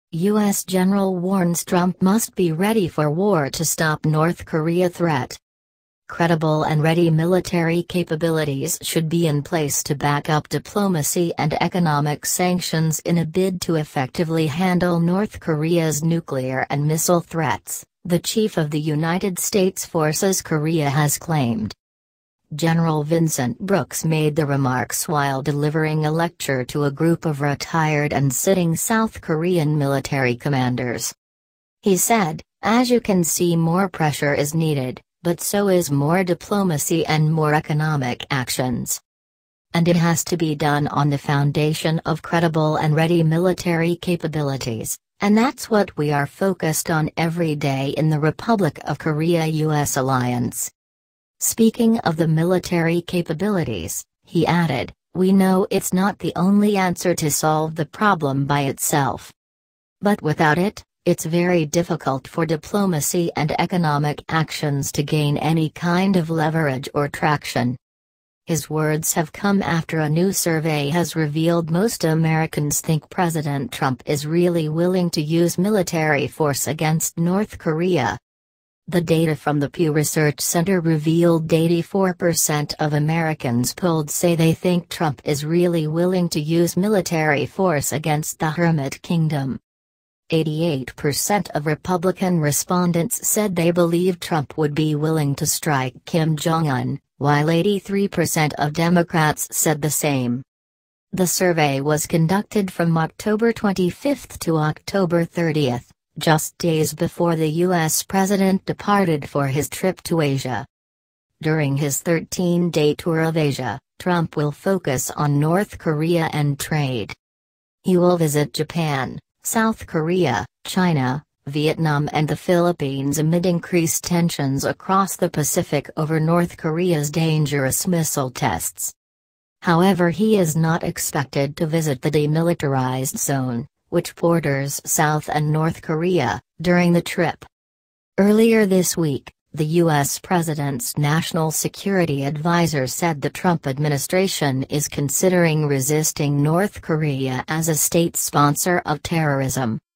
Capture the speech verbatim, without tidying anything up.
U S general warns Trump must be ready for war to stop North Korea threat. Credible and ready military capabilities should be in place to back up diplomacy and economic sanctions in a bid to effectively handle North Korea's nuclear and missile threats, the chief of the United States Forces Korea has claimed. General Vincent Brooks made the remarks while delivering a lecture to a group of retired and sitting South Korean military commanders. He said, "As you can see, more pressure is needed, but so is more diplomacy and more economic actions. And it has to be done on the foundation of credible and ready military capabilities, and that's what we are focused on every day in the Republic of Korea U S alliance." Speaking of the military capabilities, he added, "We know it's not the only answer to solve the problem by itself. But without it, it's very difficult for diplomacy and economic actions to gain any kind of leverage or traction." His words have come after a new survey has revealed most Americans think President Trump is really willing to use military force against North Korea. The data from the Pew Research Center revealed eighty-four percent of Americans polled say they think Trump is really willing to use military force against the Hermit Kingdom. eighty-eight percent of Republican respondents said they believe Trump would be willing to strike Kim Jong-un, while eighty-three percent of Democrats said the same. The survey was conducted from October twenty-fifth to October thirtieth. Just days before the U S president departed for his trip to Asia. During his thirteen-day tour of Asia, Trump will focus on North Korea and trade. He will visit Japan, South Korea, China, Vietnam and the Philippines amid increased tensions across the Pacific over North Korea's dangerous missile tests. However, he is not expected to visit the demilitarized zone, which borders South and North Korea, during the trip. Earlier this week, the U S president's national security advisor said the Trump administration is considering resisting North Korea as a state sponsor of terrorism.